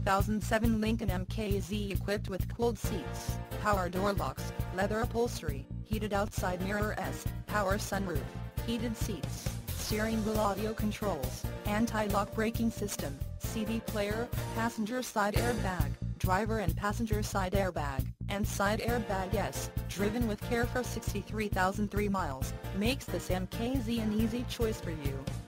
2007 Lincoln MKZ equipped with cooled seats, power door locks, leather upholstery, heated outside mirrors, power sunroof, heated seats, steering wheel audio controls, anti-lock braking system, CD player, passenger side airbag, driver and passenger side airbag, and side airbag S, driven with care for 63,003 miles, makes this MKZ an easy choice for you.